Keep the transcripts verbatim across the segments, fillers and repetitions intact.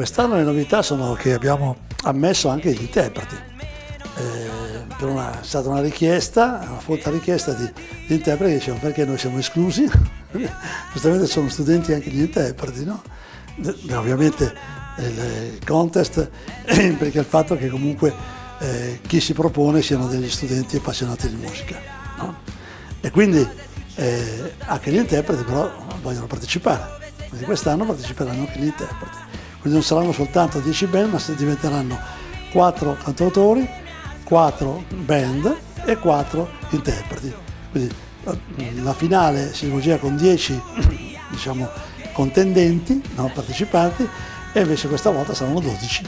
quest'anno le novità sono che abbiamo ammesso anche gli interpreti. Eh, per una, è stata una richiesta, una folta richiesta di, di interpreti che dicevano perché noi siamo esclusi. Giustamente sono studenti anche gli interpreti, no? E, ovviamente il contest implica il fatto che comunque eh, chi si propone siano degli studenti appassionati di musica, no? E quindi eh, anche gli interpreti però vogliono partecipare. Quindi quest'anno parteciperanno anche gli interpreti. Quindi non saranno soltanto dieci band, ma diventeranno quattro cantautori, quattro band e quattro interpreti. Quindi la finale si svolgerà con dieci diciamo, contendenti, no, partecipanti, e invece questa volta saranno dodici.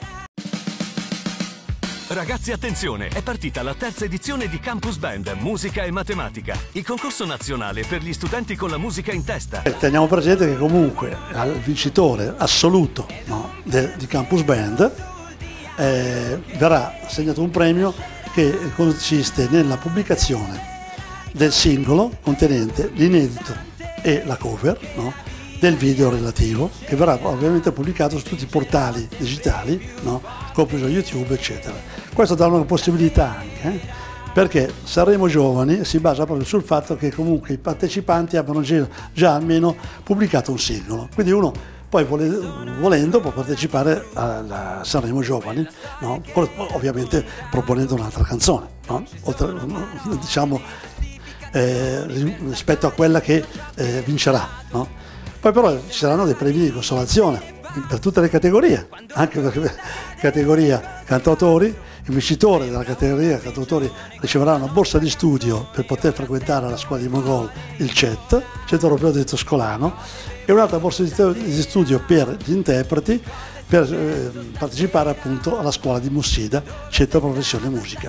Ragazzi, attenzione, è partita la terza edizione di Campus Band, Musica e Matematica, il concorso nazionale per gli studenti con la musica in testa. E teniamo presente che comunque al vincitore assoluto, no, de, di Campus Band eh, verrà assegnato un premio che consiste nella pubblicazione del singolo contenente l'inedito e la cover, no, del video relativo, che verrà ovviamente pubblicato su tutti i portali digitali, no, compreso YouTube, eccetera. Questo dà una possibilità anche, eh, perché Sanremo Giovani si basa proprio sul fatto che comunque i partecipanti abbiano già, già almeno pubblicato un singolo, quindi uno poi volendo può partecipare a Sanremo Giovani, no? Ovviamente proponendo un'altra canzone, no? Oltre, diciamo, eh, rispetto a quella che eh, vincerà, no? Poi però ci saranno dei premi di consolazione per tutte le categorie, anche per la categoria cantautori. Il vincitore della categoria cantautori riceverà una borsa di studio per poter frequentare la scuola di Mogol, il C E T, Centro Europeo di Toscolano, e un'altra borsa di studio per gli interpreti per eh, partecipare appunto alla scuola di Mussida, Centro Professione Musica.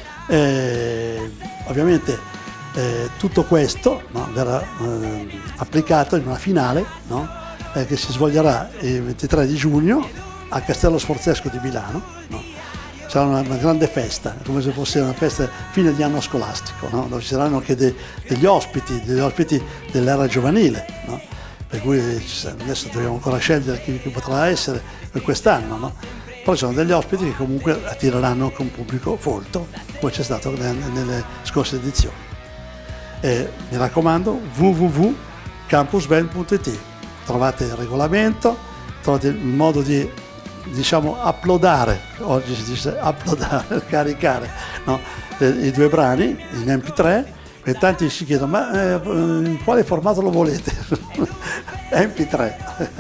E, ovviamente Eh, tutto questo, no, verrà eh, applicato in una finale, no, eh, che si svolgerà il ventitré di giugno a Castello Sforzesco di Milano, no. Sarà una, una grande festa, come se fosse una festa fine di anno scolastico, no, dove ci saranno anche de, degli ospiti, degli ospiti dell'era giovanile, no, per cui adesso dobbiamo ancora scegliere chi, chi potrà essere per quest'anno, no. Poi ci sono degli ospiti che comunque attireranno anche un pubblico folto, come c'è stato nelle, nelle scorse edizioni. E mi raccomando, w w w punto campus band punto it, trovate il regolamento, trovate il modo di, diciamo, uploadare, oggi si dice uploadare, caricare, no, i due brani in M P tre, e tanti si chiedono ma eh, in quale formato lo volete? M P tre.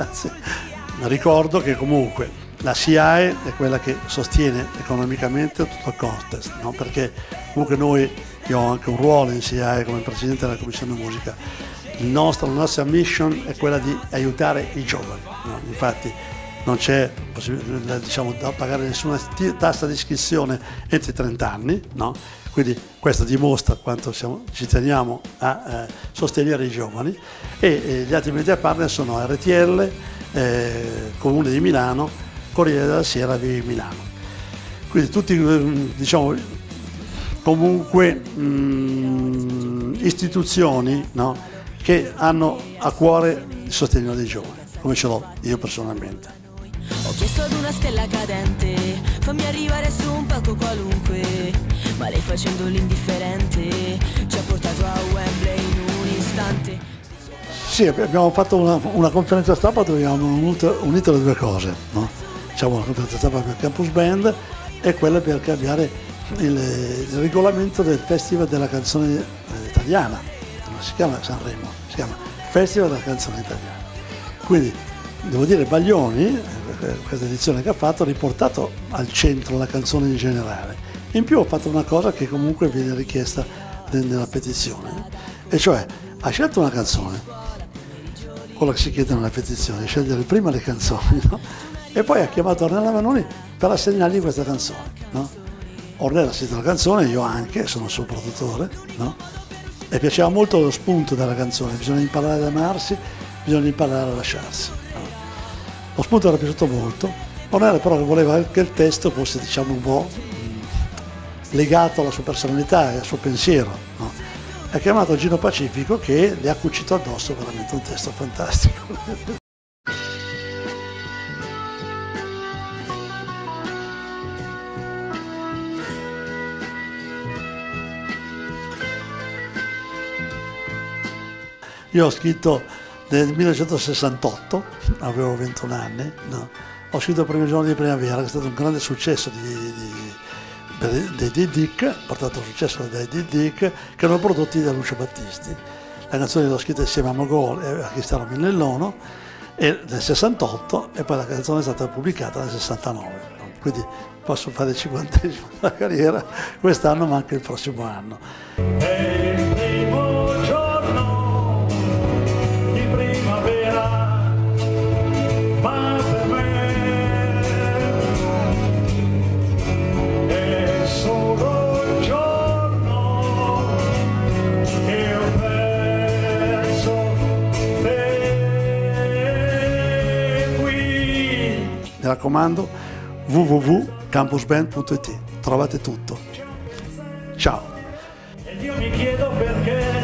Ricordo che comunque la S I A E è quella che sostiene economicamente tutto il contest, no? Perché comunque noi, io ho anche un ruolo in S I A E come presidente della commissione musica, il nostro, la nostra mission è quella di aiutare i giovani, no? Infatti non c'è possibilità, diciamo, da pagare nessuna tassa di iscrizione entro i trenta anni, no? Quindi questo dimostra quanto siamo, ci teniamo a eh, sostenere i giovani, e eh, gli altri media partner sono R T L, eh, Comune di Milano, Corriere della Sera, Vivi Milano. Quindi tutti, diciamo, comunque mh, istituzioni, no, che hanno a cuore il sostegno dei giovani, come ce l'ho io personalmente. Ho chiesto ad una stella cadente, fammi arrivare su un palco qualunque, ma lei facendo l'indifferente ci ha portato a Wembley in un istante. Sì, abbiamo fatto una, una conferenza stampa dove abbiamo unito, unito le due cose, no? Diciamo una conferenza stampa per Campus Band e quella per cambiare il, il regolamento del Festival della Canzone eh, Italiana, non si chiama Sanremo, si chiama Festival della Canzone Italiana. Quindi devo dire Baglioni, eh, questa edizione che ha fatto, ha riportato al centro la canzone in generale. In più ho fatto una cosa che comunque viene richiesta nella petizione, e cioè ha scelto una canzone, quello che si chiede nella petizione, scegliere prima le canzoni, no? E poi ha chiamato Ornella Vanoni per assegnargli questa canzone, no? Ornella ha sentito la canzone, io anche, sono il suo produttore, no? E piaceva molto lo spunto della canzone, bisogna imparare ad amarsi, bisogna imparare a lasciarsi, no? Lo spunto era piaciuto molto. Ornella però voleva che il testo fosse, diciamo, un po' legato alla sua personalità e al suo pensiero, no? Ha chiamato Gino Pacifico, che le ha cucito addosso veramente un testo fantastico. Io ho scritto nel millenovecentosessantotto, avevo ventuno anni, no? Ho scritto Il primo giorno di primavera, che è stato un grande successo di, di, dei Dee Dick, portato al successo dai Dee Dick, che erano prodotti da Lucio Battisti. La canzone l'ho scritta insieme a Mogol e a Cristiano Milellono e nel sessantotto, e poi la canzone è stata pubblicata nel sessantanove. Quindi posso fare il cinquantesimo della carriera quest'anno, ma anche il prossimo anno. È il primo giorno di primavera, ma per me è solo il giorno che ho perso te qui. Mi raccomando, w w w punto campus band punto it, trovate tutto. Ciao. Ed io mi chiedo perché